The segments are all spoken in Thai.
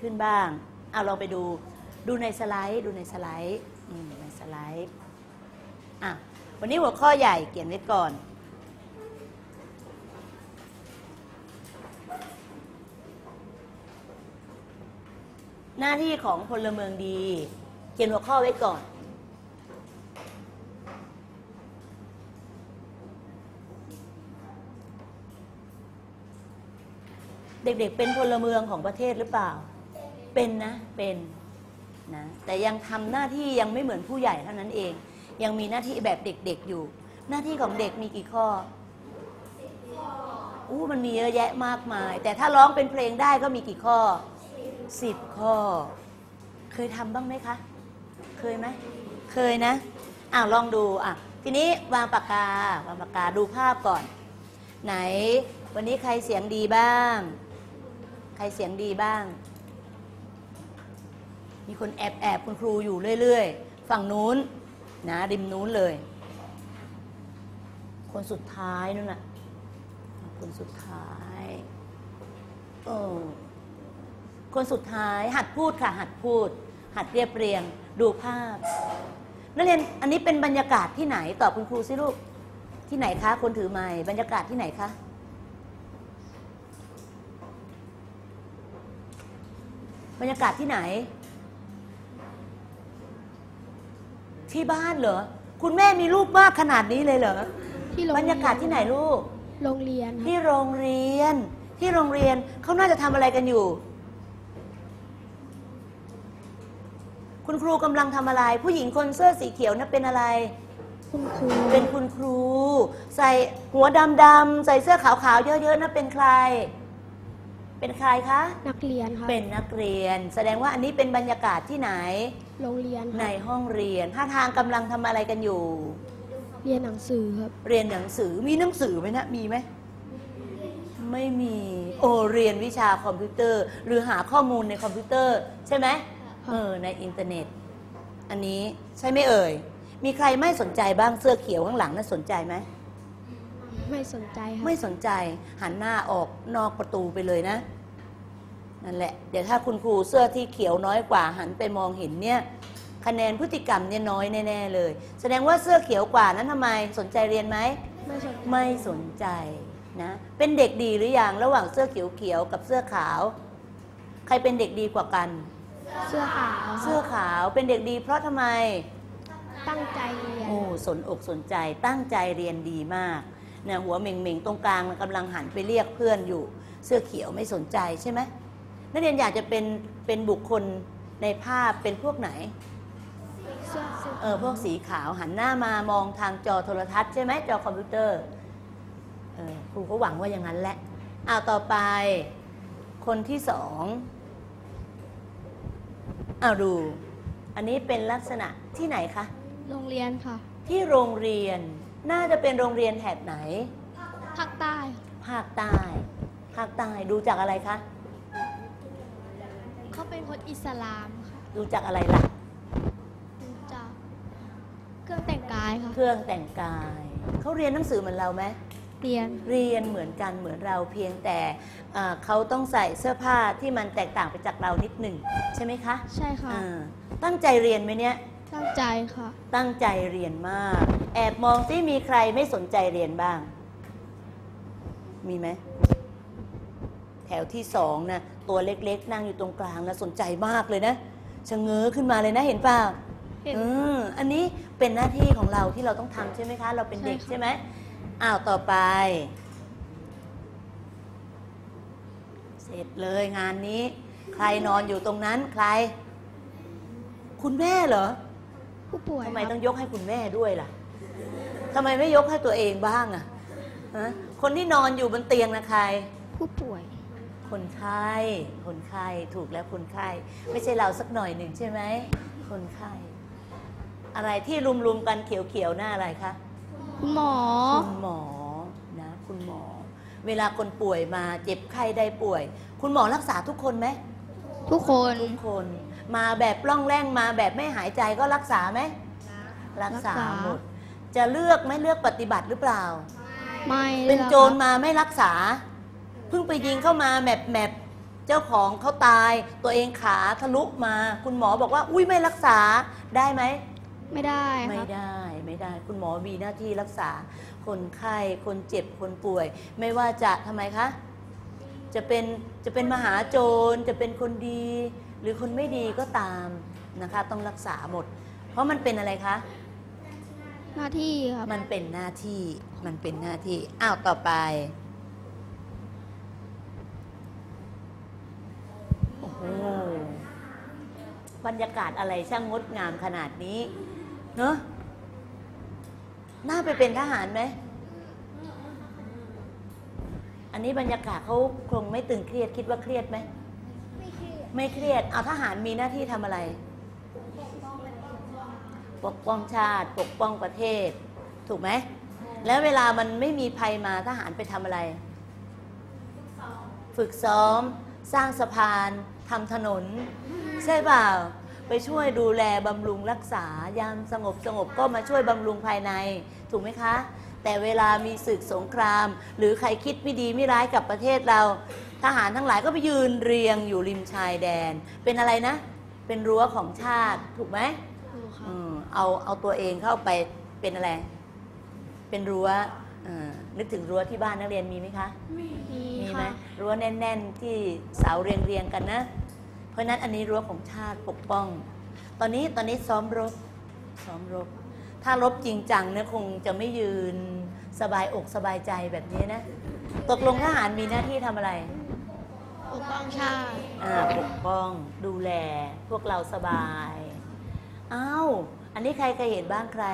ขึ้นบ้างเอาลองไปดูในสไลด์ในสไลด์วันนี้หัวข้อใหญ่เขียนไว้ก่อนหน้าที่ของพลเมืองดีเขียนหัวข้อไว้ก่อนเด็กๆเป็นพลเมืองของประเทศหรือเปล่าเป็นนะแต่ยังทำหน้าที่ยังไม่เหมือนผู้ใหญ่เท่านั้นเองยังมีหน้าที่แบบเด็กๆอยู่หน้าที่ของเด็กมีกี่ข้อมันมีเยอะแยะมากมายแต่ถ้าร้องเป็นเพลงได้ก็มีกี่ข้อ10 ข้อเคยทำบ้างไหมคะเคยไหมเคยนะลองดูทีนี้วางปากกาดูภาพก่อนไหนวันนี้ใครเสียงดีบ้างใครเสียงดีบ้างมีคนแอบคุณครูอยู่เรื่อยๆฝั่งนู้นนะริมนู้นเลยคนสุดท้ายนู่นน่ะคนสุดท้ายคนสุดท้ายหัดพูดค่ะหัดพูดหัดเรียบเรียงดูภาพนักเรียนอันนี้เป็นบรรยากาศที่ไหนตอบคุณครูสิลูกที่ไหนคะคนถือไมค์บรรยากาศที่ไหนคะบรรยากาศที่ไหนที่บ้านเหรอคุณแม่มีลูกมากขนาดนี้เลยเหรอบรรยากาศที่ไหนลูกโรงเรียนที่โรงเรียนเขาน่าจะทำอะไรกันอยู่คุณครูกำลังทำอะไรผู้หญิงคนเสื้อสีเขียวนั่นเป็นอะไรคุณครูเป็นคุณครูใส่หัวดำๆใส่เสื้อขาวๆเยอะๆนั่นเป็นใครเป็นใครคะนักเรียนค่ะเป็นนักเรียนแสดงว่าอันนี้เป็นบรรยากาศที่ไหนโรงเรียนในห้องเรียนท่าทางกำลังทำอะไรกันอยู่เรียนหนังสือครับเรียนหนังสือมีหนังสือไหมนะมีไหมไม่มีเรียนวิชาคอมพิวเตอร์หรือหาข้อมูลในคอมพิวเตอร์ใช่ไหมในอินเทอร์เน็ตอันนี้ใช่ไหมเอ่ยมีใครไม่สนใจบ้างเสื้อเขียวข้างหลังน่ะสนใจไหมไม่สนใจครับไม่สนใจหันหน้าออกนอกประตูไปเลยนะนั่นแหละเดี๋ยวถ้าคุณครูเสื้อที่เขียวน้อยกว่าหันไปมองเห็นเนี่ยคะแนนพฤติกรรมเนี่ยน้อยแน่ๆเลยแสดงว่าเสื้อเขียวกว่านั้นทำไมสนใจเรียนไหมไม่สนใจนะเป็นเด็กดีหรือยังระหว่างเสื้อเขียวกับเสื้อขาวใครเป็นเด็กดีกว่ากันเสื้อขาวเป็นเด็กดีเพราะทำไมตั้งใจเรียนสนอกสนใจตั้งใจเรียนดีมากเนี่ยหัวเหม่งๆตรงกลางกำลังหันไปเรียกเพื่อนอยู่เสื้อเขียวไม่สนใจใช่ไหมนักเรียนอยากจะเป็นบุคคลในภาพเป็นพวกไหนพวกสีขาวหันหน้ามามองทางจอโทรทัศน์ใช่ไหมจอคอมพิวเตอร์ครูก็หวังว่าอย่างนั้นแหละต่อไปคนที่สองดูอันนี้เป็นลักษณะที่ไหนคะโรงเรียนค่ะที่โรงเรียนน่าจะเป็นโรงเรียนแถบไหนภาคใต้ดูจากอะไรคะเขาเป็นคนอิสลามค่ะดูจากอะไรล่ะดูจากเครื่องแต่งกายค่ะเครื่องแต่งกายเขาเรียนหนังสือเหมือนเราไหมเรียนเหมือนกันเหมือนเราเพียงแต่เขาต้องใส่เสื้อผ้าที่มันแตกต่างไปจากเรานิดหนึ่งใช่ไหมคะใช่ค่ะตั้งใจเรียนไหมเนี่ยตั้งใจค่ะตั้งใจเรียนมากแอบมองที่มีใครไม่สนใจเรียนบ้างมีไหมแถวที่สองนะตัวเล็กๆนั่งอยู่ตรงกลางนะสนใจมากเลยนะชะเง้อขึ้นมาเลยนะเห็นเปล่าอันนี้เป็นหน้าที่ของเราที่เราต้องทำใช่ไหมคะเราเป็นเด็กใช่ไหมต่อไปเสร็จเลยงานนี้ใครนอนอยู่ตรงนั้นใครคุณแม่เหรอผู้ป่วยทำไมต้องยกให้คุณแม่ด้วยล่ะทำไมไม่ยกให้ตัวเองบ้างคนที่นอนอยู่บนเตียงนะใครผู้ป่วยคนไข้ถูกแล้วคนไข้ไม่ใช่เราสักหน่อยหนึ่งใช่ไหมคนไข้อะไรที่รุมกันเขียวๆหน้าอะไรคะคุณหมอนะคุณหมอเวลาคนป่วยมาเจ็บไข้ได้ป่วยคุณหมอรักษาทุกคนไหมทุกคนมาแบบปล้องแร่งมาแบบไม่หายใจก็รักษาไหมรักษาหมดจะเลือกไม่เลือกปฏิบัติหรือเปล่าไม่เป็นโจรมาไม่รักษาเพิ่งไปยิงเข้ามาแมปเจ้าของเขาตายตัวเองขาทะลุมาคุณหมอบอกว่าอุ้ยไม่รักษาได้ไหมไม่ได้ไม่ครับได้คุณหมอมีหน้าที่รักษาคนไข้คนเจ็บคนป่วยไม่ว่าจะทำไมคะจะเป็นมหาโจรจะเป็นคนดีหรือคนไม่ดีก็ตามนะคะต้องรักษาหมดเพราะมันเป็นอะไรคะหน้าที่ครับมันเป็นหน้าที่อ้าวต่อไปโอ้โหบรรยากาศอะไรช่างงดงามขนาดนี้เนอะน่าไปเป็นทหารไหมอันนี้บรรยากาศเขาคงไม่ตึงเครียดคิดว่าเครียดไหมไม่เครียดเอาทหารมีหน้าที่ทำอะไรปกป้องชาติปกป้องประเทศถูกไหมแล้วเวลามันไม่มีภัยมาทหารไปทำอะไรฝึกซ้อมสร้างสะพานทำถนนใช่เปล่าไปช่วยดูแลบำรุงรักษายามสงบก็มาช่วยบำรุงภายในถูกไหมคะแต่เวลามีศึกสงครามหรือใครคิดไม่ดีไม่ร้ายกับประเทศเราทหารทั้งหลายก็ไปยืนเรียงอยู่ริมชายแดนเป็นอะไรนะเป็นรั้วของชาติถูกไหมเอาตัวเองเข้าไปเป็นอะไรเป็นรั้วนึกถึงรั้วที่บ้านนักเรียนมีไหมคะมีไหมรั้วแน่นๆที่เสาเรียงกันนะเพราะนั้นอันนี้รั้วของชาติปกป้องตอนนี้ซ้อมรบถ้ารบจริงจังเนี่ยคงจะไม่ยืนสบายอกสบายใจแบบนี้นะตกลงทหารมีหน้าที่ทำอะไรปกป้องชาติปกป้องดูแลพวกเราสบายอ้าวอันนี้ใครเคยเห็นบ้างใคร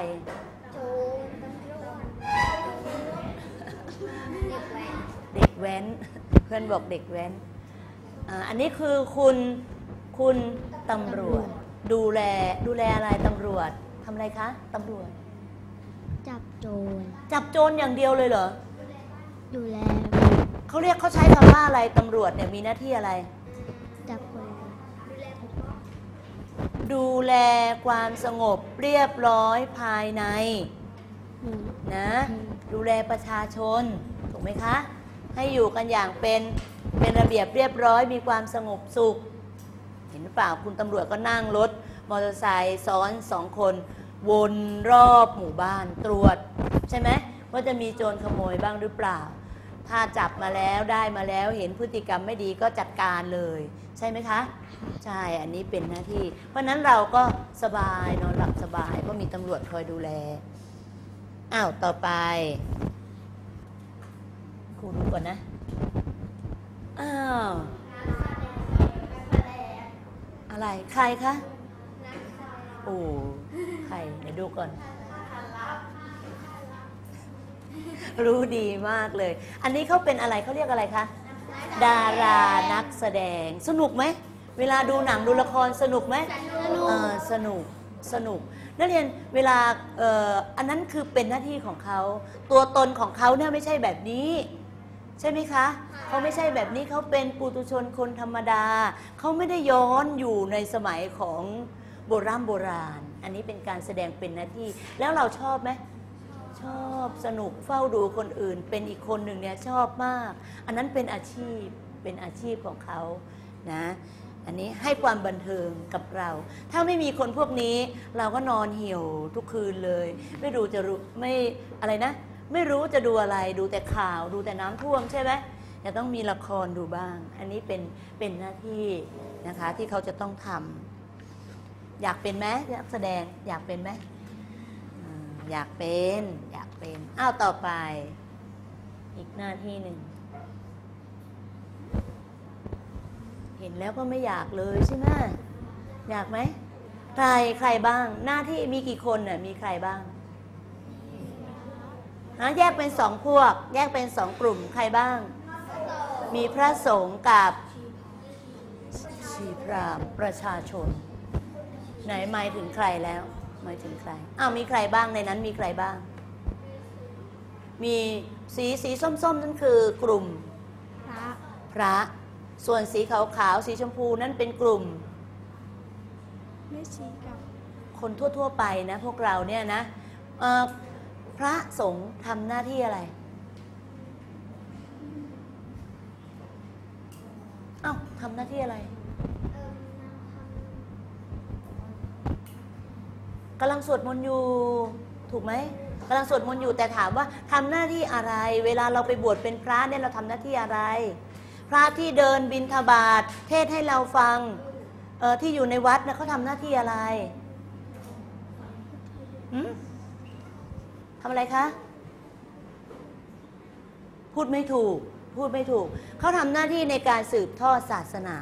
เด็กแว้นเพื่อนบอกเด็กแว้นอันนี้คือคุณตำรวจดูแลอะไรตำรวจทำอะไรคะตำรวจจับโจรอย่างเดียวเลยเหรอดูแลเขาใช้คำว่าอะไรตำรวจเนี่ยมีหน้าที่อะไรจับคนดูแลความสงบเรียบร้อยภายในนะดูแลประชาชนถูกไหมคะให้อยู่กันอย่างเป็นระเบียบเรียบร้อยมีความสงบสุขเห็นหรือเปล่าคุณตำรวจก็นั่งรถมอเตอร์ไซค์ซ้อน2 คนวนรอบหมู่บ้านตรวจใช่ไหมว่าจะมีโจรขโมยบ้างหรือเปล่าถ้าจับมาแล้วได้มาแล้วเห็นพฤติกรรมไม่ดีก็จัดการเลยใช่ไหมคะใช่อันนี้เป็นหน้าที่เพราะนั้นเราก็สบายนอนหลับสบายเพราะมีตำรวจคอยดูแลอ้าวต่อไปครูดูก่อนนะอ้าวอะไรใครคะโอ้ใครเดี๋ยวดูก่อนรู้ดีมากเลยอันนี้เขาเป็นอะไรเขาเรียกอะไรคะดารานักแสดงสนุกไหมเวลาดูหนังดูละครสนุกไหมสนุกนักเรียนเวลาอันนั้นคือเป็นหน้าที่ของเขาตัวตนของเขาเนี่ยไม่ใช่แบบนี้ใช่ไหมคะเขาไม่ใช่แบบนี้เขาเป็นปุถุชนคนธรรมดาเขาไม่ได้ย้อนอยู่ในสมัยของโบราณอันนี้เป็นการแสดงเป็นหน้าที่แล้วเราชอบไหมชอบสนุกเฝ้าดูคนอื่นเป็นอีกคนหนึ่งเนี่ยชอบมากอันนั้นเป็นอาชีพของเขานะอันนี้ให้ความบันเทิงกับเราถ้าไม่มีคนพวกนี้เราก็นอนเหี่ยวทุกคืนเลยไม่รู้จะไม่อะไรนะไม่รู้จะดูอะไรดูแต่ข่าวดูแต่น้ำท่วมใช่ไหมจะต้องมีละครดูบ้างอันนี้เป็นหน้าที่นะคะที่เขาจะต้องทำอยากเป็นไหมนักแสดงอยากเป็นไหมอยากเป็นอ้าวต่อไปอีกหน้าที่หนึ่งเห็นแล้วก็ไม่อยากเลยใช่ไหมอยากไหมใครบ้างหน้าที่มีกี่คนน่ะมีใครบ้างแยกเป็น2 พวกแยกเป็น2 กลุ่มใครบ้างมีพระสงฆ์กับชีพราหมณ์ประชาชนไหนหมายถึงใครแล้วหมายถึงใครมีใครบ้างในนั้นมีใครบ้างมีสีส้มนั่นคือกลุ่มพระส่วนสีขาวสีชมพูนั่นเป็นกลุ่มไม่ชีกับคนทั่วไปนะพวกเราเนี่ยนะพระสงฆ์ทำหน้าที่อะไรทำหน้าที่อะไรกำลังสวดมนต์อยู่ถูกไหมกำลังสวดมนต์อยู่แต่ถามว่าทำหน้าที่อะไรเวลาเราไปบวชเป็นพระเนี่ยเราทำหน้าที่อะไรพระที่เดินบิณฑบาตเทศให้เราฟังที่อยู่ในวัดนะเขาทำหน้าที่อะไรทำอะไรคะพูดไม่ถูกเขาทำหน้าที่ในการสืบทอดศาสนา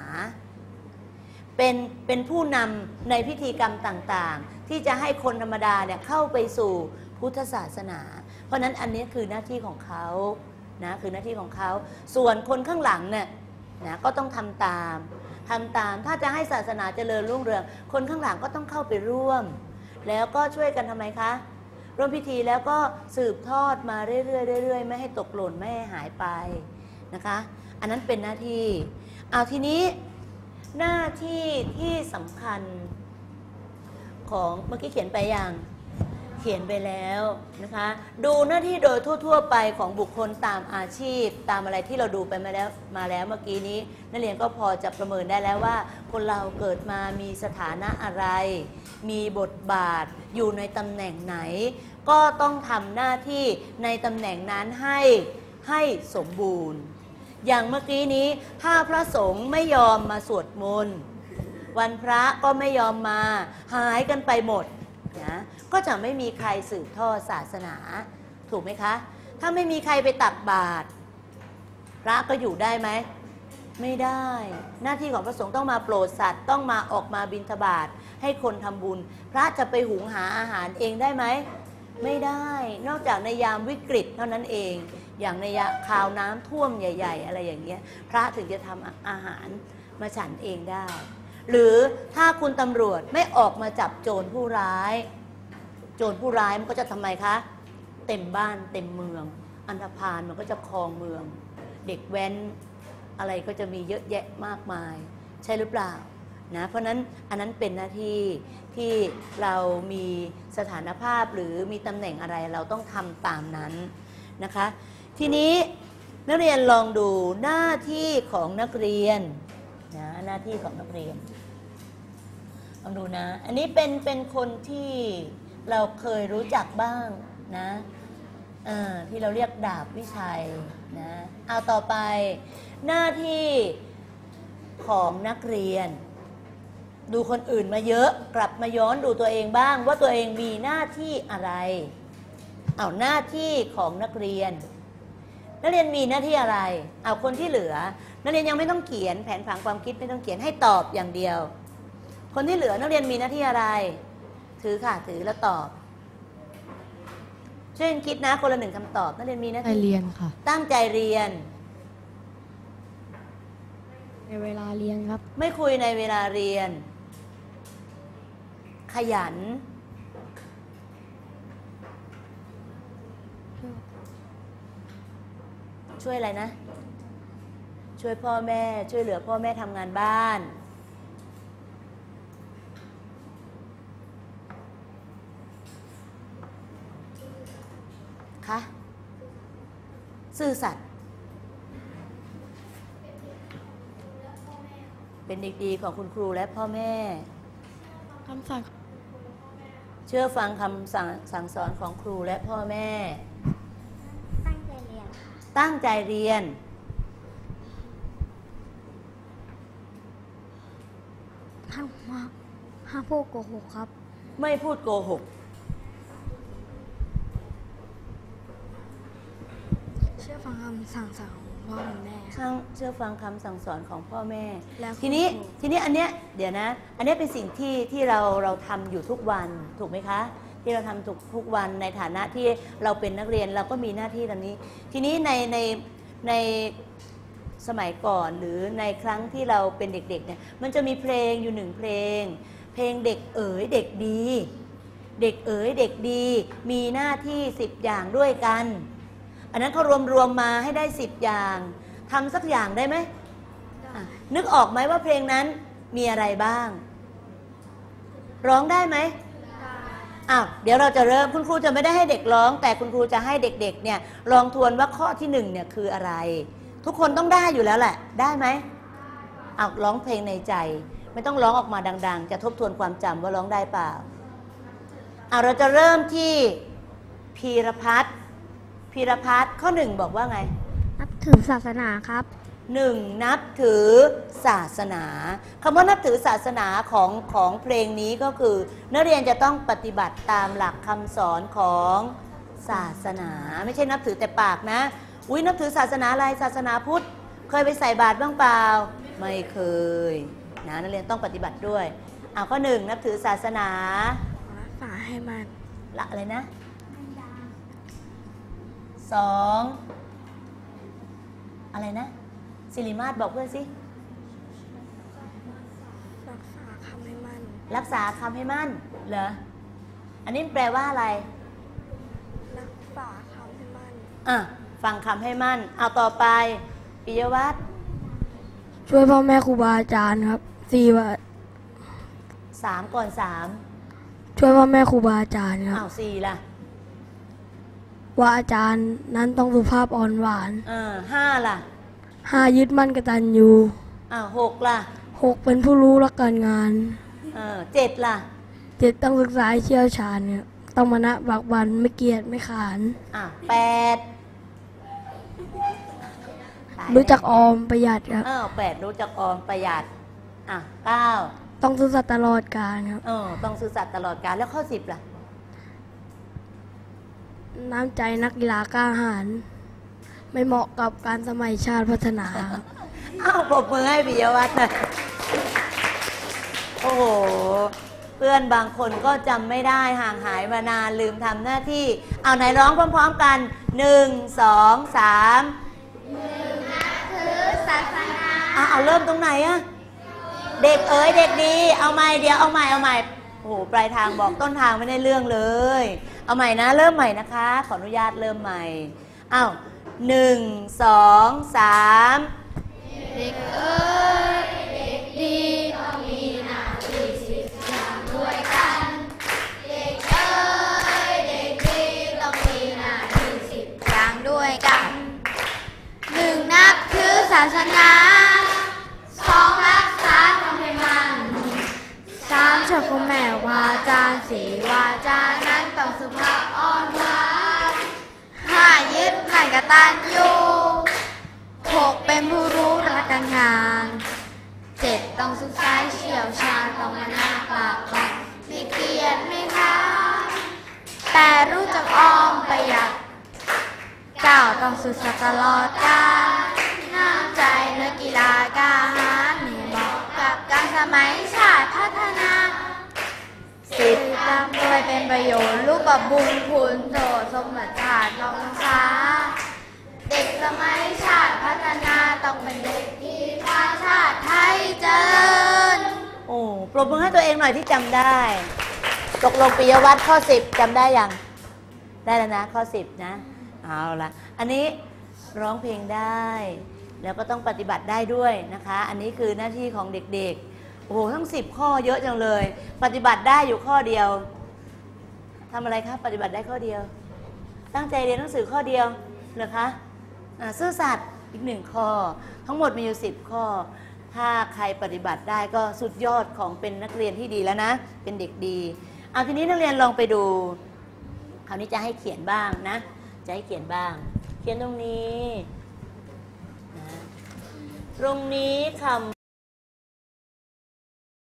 เป็นผู้นำในพิธีกรรมต่างๆที่จะให้คนธรรมดาเนี่ยเข้าไปสู่พุทธศาสนาเพราะนั้นอันนี้คือหน้าที่ของเขานะคือหน้าที่ของเขาส่วนคนข้างหลังเนี่ยนะก็ต้องทำตามถ้าจะให้ศาสนาเจริญรุ่งเรืองคนข้างหลังก็ต้องเข้าไปร่วมแล้วก็ช่วยกันทำไมคะร่วมพิธีแล้วก็สืบทอดมาเรื่อยๆไม่ให้ตกหล่นไม่ให้หายไปนะคะอันนั้นเป็นหน้าที่เอาทีนี้หน้าที่ที่สำคัญของเมื่อกี้เขียนไปยังเขียนไปแล้วนะคะดูหน้าที่โดยทั่วๆไปของบุคคลตามอาชีพตามอะไรที่เราดูไปมาแล้วเมื่อกี้นี้นักเรียนก็พอจะประเมินได้แล้วว่าคนเราเกิดมามีสถานะอะไรมีบทบาทอยู่ในตำแหน่งไหนก็ต้องทำหน้าที่ในตำแหน่งนั้นให้สมบูรณ์อย่างเมื่อกี้นี้ถ้าพระสงฆ์ไม่ยอมมาสวดมนต์วันพระก็ไม่ยอมมาหายกันไปหมดนะก็จะไม่มีใครสืบทอดศาสนาถูกไหมคะถ้าไม่มีใครไปตักบาตรพระก็อยู่ได้ไหมไม่ได้หน้าที่ของพระสงฆ์ต้องมาโปรดสัตว์ต้องมาออกมาบิณฑบาตให้คนทำบุญพระจะไปหุงหาอาหารเองได้ไหมไม่ได้นอกจากในยามวิกฤตเท่านั้นเองอย่างในคราวน้ำท่วมใหญ่ๆอะไรอย่างเงี้ยพระถึงจะทำอาหารมาฉันเองได้หรือถ้าคุณตำรวจไม่ออกมาจับโจรผู้ร้ายมันก็จะทำไมคะเต็มบ้านเต็มเมืองอันธพาลมันก็จะครองเมืองเด็กแว้นอะไรก็จะมีเยอะแยะมากมายใช่หรือเปล่านะเพราะนั้นอันนั้นเป็นหน้าที่ที่เรามีสถานภาพหรือมีตำแหน่งอะไรเราต้องทำตามนั้นนะคะทีนี้นักเรียนลองดูหน้าที่ของนักเรียนนะหน้าที่ของนักเรียนลองดูนะอันนี้เป็นคนที่เราเคยรู้จักบ้างนะที่เราเรียกดาบวิชัยนะเอาต่อไปหน้าที่ของนักเรียนดูคนอื่นมาเยอะกลับมาย้อนดูตัวเองบ้างว่าตัวเองมีหน้าที่อะไรเอาหน้าที่ของนักเรียนมีหน้าที่อะไรเอาคนที่เหลือนักเรียนยังไม่ต้องเขียนแผนผังความคิดไม่ต้องเขียนให้ตอบอย่างเดียวคนที่เหลือนักเรียนมีหน้าที่อะไรถือค่ะถือแล้วตอบช่วยคิดนะคนละหนึ่งคำตอบนักเรียนมีหน้าที่เรียนค่ะตั้งใจเรียนในเวลาเรียนครับไม่คุยในเวลาเรียนขยันช่วยอะไรนะช่วยพ่อแม่ช่วยเหลือพ่อแม่ทำงานบ้านคะซื่อสัตย์เป็นเด็กดีของคุณครูและพ่อแม่คำสั่งเชื่อฟังคำสั่งสอนของครูและพ่อแม่ตั้งใจเรียนห้ามพูดโกหกครับไม่พูดโกหกเชื่อฟังคำสั่งสอนของพ่อแม่เชื่อฟังคำสั่งสอนของพ่อแม่ทีนี้อันเนี้ยเดี๋ยวนะอันนี้เป็นสิ่งที่เราทำอยู่ทุกวันถูกไหมคะที่เราทำทุกวันในฐานะที่เราเป็นนักเรียนเราก็มีหน้าที่ตรงนี้ทีนี้ในสมัยก่อนหรือในครั้งที่เราเป็นเด็กๆเนี่ยมันจะมีเพลงอยู่หนึ่งเพลงเด็กเอ๋ยเด็กดีเด็กเอ๋ยเด็กดีมีหน้าที่10อย่างด้วยกันอันนั้นเขารวมมาให้ได้10อย่างทำสักอย่างได้ไหมนึกออกไหมว่าเพลงนั้นมีอะไรบ้างร้องได้ไหมเดี๋ยวเราจะเริ่มคุณครูจะไม่ได้ให้เด็กร้องแต่คุณครูจะให้เด็กๆเนี่ยลองทวนว่าข้อที่1เนี่ยคืออะไรทุกคนต้องได้อยู่แล้วแหละได้ไหมเอาร้องเพลงในใจ ไม่ต้องร้องออกมาดังๆ จะทบทวนความจำว่าร้องได้เปล่าเอาเราจะเริ่มที่พีรพัฒน์ข้อหนึ่งบอกว่าไงนับถือศาสนาครับหนึ่งนับถือศาสนาคำว่านับถือศาสนาของเพลงนี้ก็คือนักเรียนจะต้องปฏิบัติตามหลักคำสอนของศาสนาไม่ใช่นับถือแต่ปากนะอุ้ยนับถือศาสนาอะไรศาสนาพุทธเคยไปใส่บาตรบ้างเปล่าไม่เคยนะนักเรียนต้องปฏิบัติด้วยเอาข้อหนึ่งนับถือศาสนารักษาให้มันละอะไรนะสองอะไรนะศิริมาศบอกเพื่อนสิรักษาคำให้มั่นรักษาคำให้มั่นเหรออันนี้แปลว่าอะไรรักษาคำให้มั่นฟังคำให้มั่นเอาต่อไปปิยวัฒน์ช่วยพ่อแม่ครูบาอาจารย์ครับ4ว่า 3ก่อน3 ช่วยพ่อแม่ครูบาอาจารย์ครับ 4ล่ะว่าอาจารย์นั้นต้องสุภาพอ่อนหวาน 5ล่ะ 5ยึดมั่นกตัญญู 6ล่ะ 6เป็นผู้รู้รักการงาน 7ล่ะ 7ต้องศึกษาเชี่ยวชาญเนี่ยต้องมานะบักบันไม่เกียจไม่ขาน 8 รู้จักออมประหยัดครับ 8รู้จักออมประหยัด9 ต้องซื่อสัตย์ตลอดกาลครับต้องซื่อสัตย์ตลอดกาลแล้วข้อ10ล่ะน้ำใจนักกีฬากล้าหาญไม่เหมาะกับการสมัยชาติพัฒนาปรบมือให้ปิยวัฒน์นะโอ้โหเพื่อนบางคนก็จำไม่ได้ห่างหายมานานลืมทำหน้าที่เอาไหนร้องพร้อมๆกัน1 2 3 1นับถือศาสนาเอาเริ่มตรงไหนอะเด็กเอ๋ยเด็กดีเอาใหม่เดี๋ยวเอาใหม่โอ้โหปลายทางบอกต้นทางไม่ได้เรื่องเลยเอาใหม่นะเริ่มใหม่นะคะขออนุญาตเริ่มใหม่1 2 3 เด็กเอ๋ยเด็กดีต้องมีหน้าที่10อย่างด้วยกันเด็กเอ๋ยเด็กดีต้องมีหน้าที่10อย่างด้วยกัน1นับถือศาสนา2รักษาคำให้มั่น3เชื่อพ่อแม่วาจา4วาจานั้นต้องสุภาพอ่อนหวาน5ยึดมั่นกตัญญู6เป็นผู้รู้รักการงาน7ต้องศึกษาเชี่ยวชาญต้องมานะปากบันไม่เกียจไม่ค้าน8รู้จักออมประหยัด9ต้องซื่อสัตย์ตลอดกาลน้ำใจนักกีฬากล้าหาญเหมาะกับการสมัยชาติพัฒนา10ทำด้วยเป็นประโยชน์ลูกกับบุญคุณโสสมบัติชาติต้องศึกษาเด็กสมัยชาติพัฒนาต้องเป็นเด็กที่พาชาติไทยเจริญปรบมือให้ตัวเองหน่อยที่จำได้ตกลงปิยวัฒน์ข้อ10จำได้ยังได้แล้วนะข้อ10นะเอาละอันนี้ร้องเพลงได้แล้วก็ต้องปฏิบัติได้ด้วยนะคะอันนี้คือหน้าที่ของเด็กๆโอ้โหทั้ง10ข้อเยอะจังเลยปฏิบัติได้อยู่ข้อเดียวทำอะไรครับปฏิบัติได้ข้อเดียวตั้งใจเรียนหนังสือข้อเดียวเหรอคะซื่อสัตย์อีก1ข้อทั้งหมดมีอยู่10ข้อถ้าใครปฏิบัติได้ก็สุดยอดของเป็นนักเรียนที่ดีแล้วนะเป็นเด็กดีเอาทีนี้นักเรียนลองไปดูคราวนี้จะให้เขียนบ้างนะจะให้เขียนบ้างเขียนตรงนี้นะตรงนี้คำ